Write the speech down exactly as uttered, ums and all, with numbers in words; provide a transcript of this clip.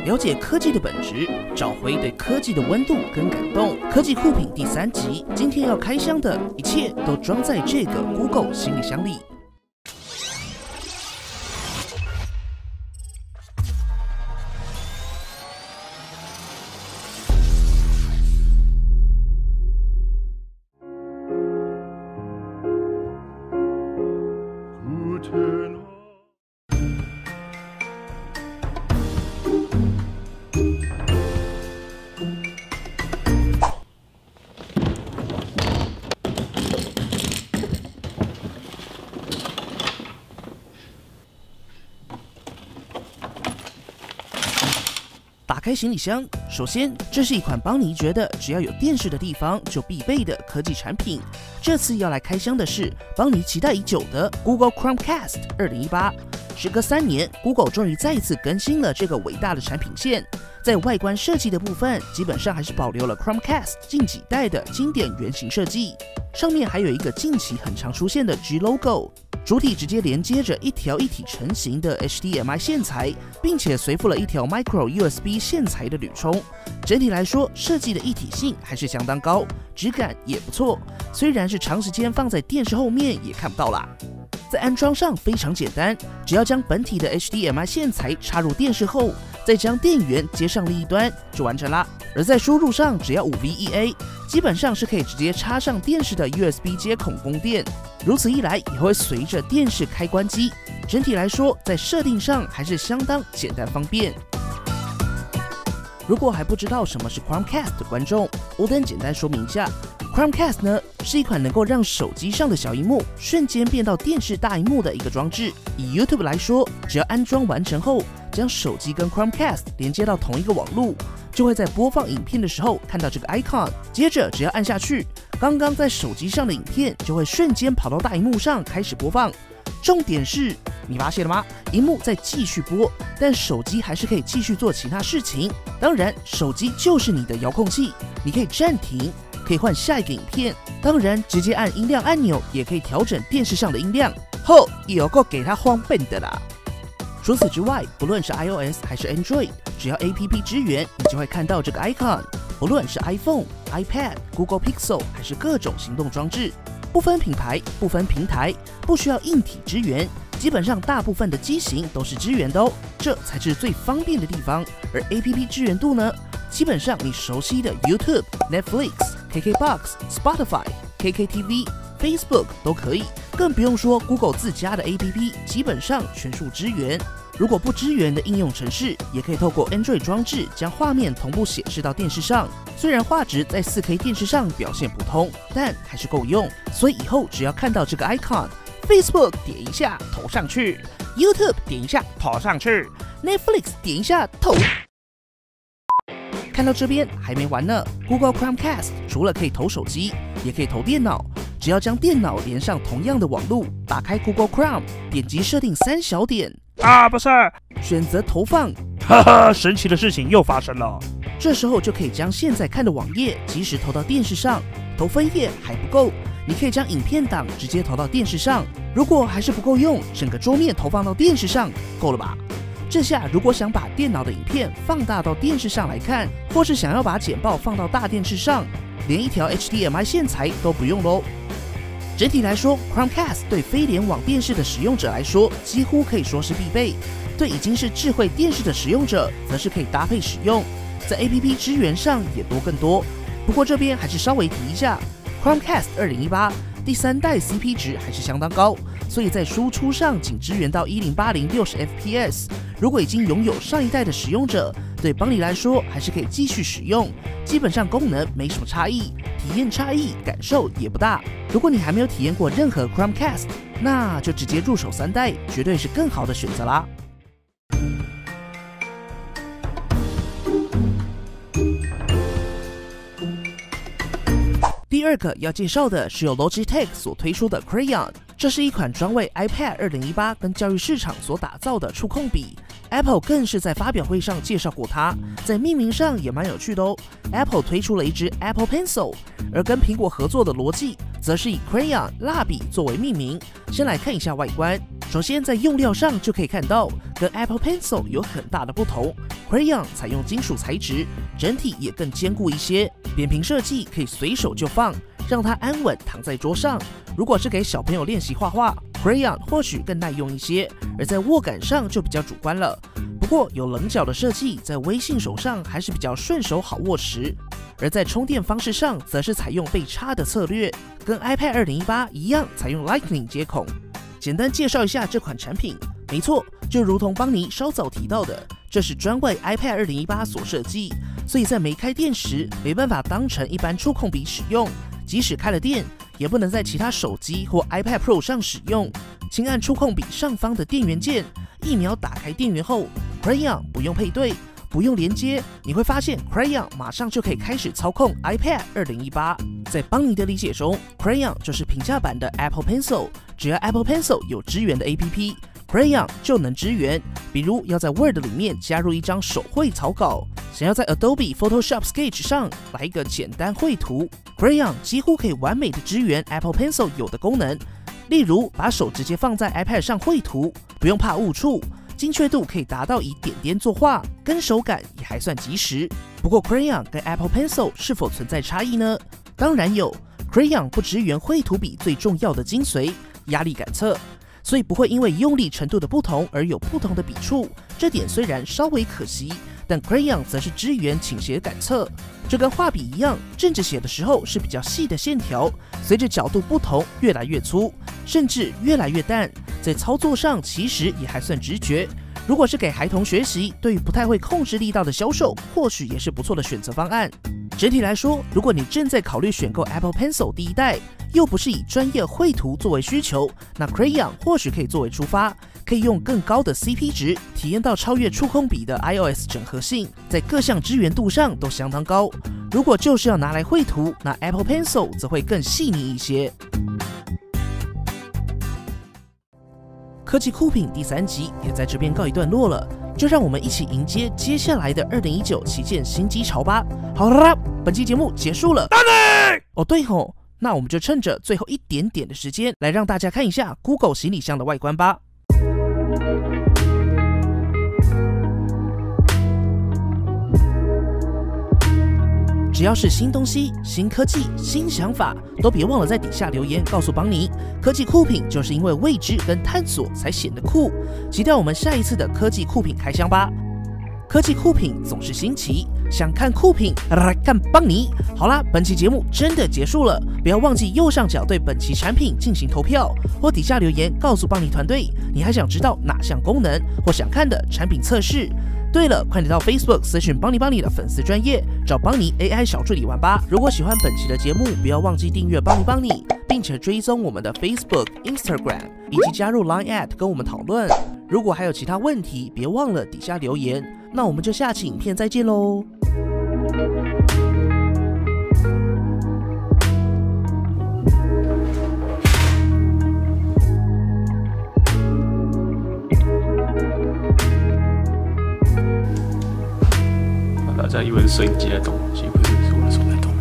了解科技的本质，找回对科技的温度跟感动。科技酷品第三集，今天要开箱的一切都装在这个 Google 行李箱里。打开行李箱，首先，这是一款邦尼觉得只要有电视的地方就必备的科技产品。这次要来开箱的是邦尼期待已久的 Google Chromecast 二零一八。时隔三年 ，Google 终于再一次更新了这个伟大的产品线。在外观设计的部分，基本上还是保留了 Chromecast 近几代的经典圆形设计，上面还有一个近期很常出现的 G logo。主体直接连接着一条一体成型的 H D M I 线材，并且随附了一条 Micro U S B 线材的铝充。整体来说，设计的一体性还是相当高，质感也不错。虽然是长时间放在电视后面也看不到啦。在安装上非常简单，只要将本体的 H D M I 线材插入电视后，再将电源接上另一端就完成啦。而在输入上，只要 五 V E A， 基本上是可以直接插上电视的 U S B 接孔供电。如此一来，也会随着电视开关机。整体来说，在设定上还是相当简单方便。如果还不知道什么是 Chromecast 的观众，我等简单说明一下。Chromecast 呢，是一款能够让手机上的小萤幕瞬间变到电视大萤幕的一个装置。以 YouTube 来说，只要安装完成后，将手机跟 Chromecast 连接到同一个网路，就会在播放影片的时候看到这个 icon。接着只要按下去，刚刚在手机上的影片就会瞬间跑到大萤幕上开始播放。重点是，你发现了吗？萤幕在继续播，但手机还是可以继续做其他事情。当然，手机就是你的遥控器，你可以暂停，可以换下一个影片。当然，直接按音量按钮也可以调整电视上的音量。吼，有够给它荒笨的啦！除此之外，不论是 iOS 还是 Android， 只要 A P P 支援，你就会看到这个 icon。不论是 iPhone、iPad、Google Pixel 还是各种行动装置，不分品牌、不分平台，不需要硬体支援，基本上大部分的机型都是支援的哦，这才是最方便的地方。而 A P P 支援度呢，基本上你熟悉的 YouTube、Netflix、K K box、Spotify、K K T V、Facebook 都可以，更不用说 Google 自家的 A P P， 基本上全数支援。如果不支援的应用程式，也可以透过 Android 装置将画面同步显示到电视上。虽然画质在 四 K 电视上表现普通，但还是够用。所以以后只要看到这个 icon，Facebook 点一下投上去 ，YouTube 点一下投上去 ，Netflix 点一下投。看到这边还没完呢 ，Google Chromecast 除了可以投手机，也可以投电脑。只要将电脑连上同样的网路，打开 Google Chrome， 点击设定三小点。 啊，不是， 选择投放， 哈哈，神奇的事情又发生了。 这时候就可以将现在看的网页及时投到电视上。投分页还不够，你可以将影片档直接投到电视上。如果还是不够用，整个桌面投放到电视上，够了吧？这下如果想把电脑的影片放大到电视上来看，或是想要把简报放到大电视上，连一条 H D M I 线材都不用喽。整体来说 ，Chromecast 对非联网电视的使用者来说，几乎可以说是必备；对已经是智慧电视的使用者，则是可以搭配使用。在 A P P 支援上也多更多。不过这边还是稍微提一下 ，Chromecast 二零一八第三代 C P 值还是相当高，所以在输出上仅支援到一零八零六十 F P S。如果已经拥有上一代的使用者，对邦尼来说还是可以继续使用，基本上功能没什么差异，体验差异感受也不大。如果你还没有体验过任何 Chromecast， 那就直接入手三代，绝对是更好的选择啦。第二个要介绍的是由 Logitech 所推出的 Crayon， 这是一款专为 iPad 二零一八跟教育市场所打造的触控笔。Apple 更是在发表会上介绍过它，在命名上也蛮有趣的哦。Apple 推出了一支 Apple Pencil， 而跟苹果合作的逻辑则是以 Crayon 蜡笔作为命名。先来看一下外观， 首先在用料上就可以看到，跟 Apple Pencil 有很大的不同。Crayon 采用金属材质，整体也更坚固一些，扁平设计可以随手就放，让它安稳躺在桌上。如果是给小朋友练习画画 ，Crayon 或许更耐用一些，而在握感上就比较主观了。不过有棱角的设计，在微信手上还是比较顺手好握持。而在充电方式上，则是采用被插的策略，跟 iPad 二零一八一样，采用 Lightning 接孔。简单介绍一下这款产品，没错，就如同邦尼稍早提到的，这是专为 iPad 二零一八所设计，所以在没开电时没办法当成一般触控笔使用，即使开了电，也不能在其他手机或 iPad Pro 上使用。轻按触控笔上方的电源键，一秒打开电源后 ，Crayon 不用配对，不用连接，你会发现 Crayon 马上就可以开始操控 iPad 二零一八。在邦尼的理解中 ，Crayon 就是平价版的 Apple Pencil， 只要 Apple Pencil 有支援的 A P P。Crayon 就能支援，比如要在 Word 里面加入一张手绘草稿，想要在 Adobe Photoshop Sketch 上来一个简单绘图 ，Crayon 几乎可以完美的支援 Apple Pencil 有的功能，例如把手直接放在 iPad 上绘图，不用怕误触，精确度可以达到以点点作画，跟手感也还算及时。不过 Crayon 跟 Apple Pencil 是否存在差异呢？当然有 ，Crayon 不支援绘图笔最重要的精髓——压力感测。所以不会因为用力程度的不同而有不同的笔触，这点虽然稍微可惜，但 Crayon 则是支援倾斜感测。这跟画笔一样，正着写的时候是比较细的线条，随着角度不同越来越粗，甚至越来越淡。在操作上其实也还算直觉。如果是给孩童学习，对于不太会控制力道的小手，或许也是不错的选择方案。整体来说，如果你正在考虑选购 Apple Pencil 第一代，又不是以专业绘图作为需求，那 Crayon 或许可以作为出发，可以用更高的 C P 值体验到超越触控笔的 iOS 整合性，在各项支援度上都相当高。如果就是要拿来绘图，那 Apple Pencil 则会更细腻一些。科技酷品第三集也在这边告一段落了，就让我们一起迎接接下来的二零一九旗舰新机潮吧。好了啦，本期节目结束了。哦对吼，那我们就趁着最后一点点的时间，来让大家看一下 Google 行李箱的外观吧。只要是新东西、新科技、新想法，都别忘了在底下留言告诉邦尼。科技酷品就是因为未知跟探索才显得酷，期待我们下一次的科技酷品开箱吧。科技酷品总是新奇，想看酷品来看邦尼。好啦，本期节目真的结束了，不要忘记右上角对本期产品进行投票，或底下留言告诉邦尼团队你还想知道哪项功能或想看的产品测试。对了，快点到 Facebook 私讯邦尼邦尼的粉丝专页，找邦尼 A I 小助理玩吧。如果喜欢本期的节目，不要忘记订阅邦尼邦尼，并且追踪我们的 Facebook、Instagram 以及加入 Line at 跟我们讨论。如果还有其他问题，别忘了底下留言。那我们就下期影片再见喽。 大家以为是摄影机在动，其实不是，是我的手在动。